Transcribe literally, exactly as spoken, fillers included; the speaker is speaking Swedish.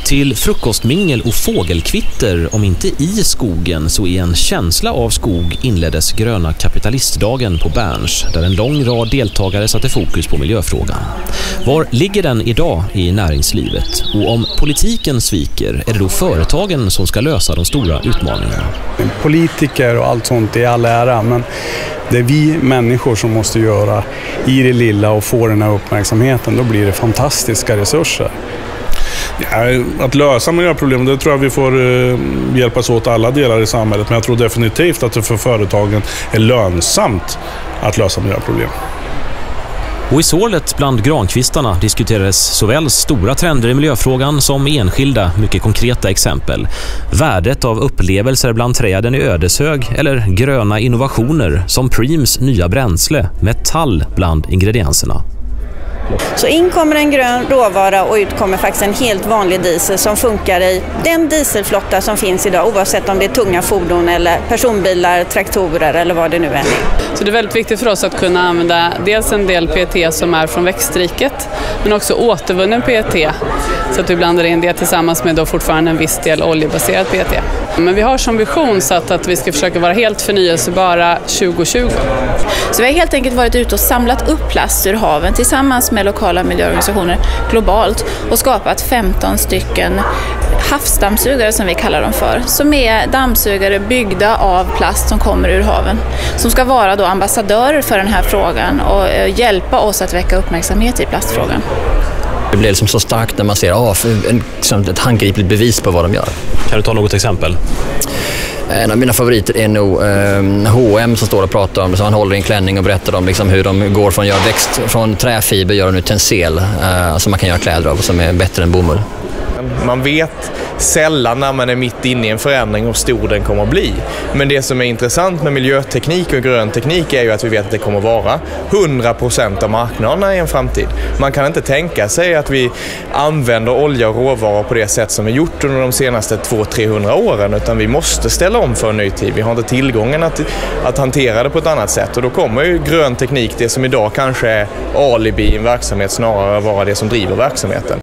Till frukostmingel och fågelkvitter, om inte i skogen så i en känsla av skog, inleddes Gröna kapitalistdagen på Berns, där en lång rad deltagare satte fokus på miljöfrågan. Var ligger den idag i näringslivet? Och om politiken sviker, är det då företagen som ska lösa de stora utmaningarna? Politiker och allt sånt är all ära, men det är vi människor som måste göra i det lilla och få den här uppmärksamheten. Då blir det fantastiska resurser. Ja, att lösa miljöproblem, det tror jag vi får eh, hjälpas åt alla delar i samhället. Men jag tror definitivt att det för företagen är lönsamt att lösa miljöproblem. Och i sålet bland grankvistarna diskuterades såväl stora trender i miljöfrågan som enskilda, mycket konkreta exempel. Värdet av upplevelser bland träden i Ödeshög eller gröna innovationer som Preems nya bränsle med tall bland ingredienserna. Så in kommer en grön råvara och ut kommer faktiskt en helt vanlig diesel som funkar i den dieselflotta som finns idag, oavsett om det är tunga fordon eller personbilar, traktorer eller vad det nu är. Så det är väldigt viktigt för oss att kunna använda dels en del P E T som är från växtriket, men också återvunnen P E T, så att vi blandar in det tillsammans med då fortfarande en viss del oljebaserad P E T. Men vi har som vision satt att vi ska försöka vara helt förnyelsebara tjugo tjugo. Så vi har helt enkelt varit ute och samlat upp plast ur haven tillsammans med lokala miljöorganisationer globalt och skapat femton stycken havsdammsugare som vi kallar dem för, som är dammsugare byggda av plast som kommer ur haven, som ska vara då ambassadörer för den här frågan och hjälpa oss att väcka uppmärksamhet i plastfrågan. Det blir liksom så starkt när man ser ah, en, liksom ett handgripligt bevis på vad de gör. Kan du ta något exempel? En av mina favoriter är nog eh, H och M som står och pratar om det. Så han håller i en klänning och berättar om liksom hur de går från, gör växt, från träfiber gör de nu tencel eh, som man kan göra kläder av som är bättre än bomull. Man vet sällan när man är mitt inne i en förändring hur stor den kommer att bli. Men det som är intressant med miljöteknik och grön teknik är ju att vi vet att det kommer att vara hundra procent av marknaderna i en framtid. Man kan inte tänka sig att vi använder olja och råvaror på det sätt som vi gjort under de senaste två till trehundra åren, utan vi måste ställa om för en ny tid. Vi har inte tillgången att, att hantera det på ett annat sätt, och då kommer ju grön teknik, det som idag kanske är alibi i en verksamhet, snarare vara det som driver verksamheten.